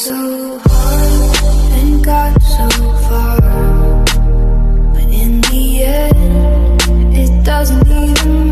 so hard and got so far, but in the end, it doesn't even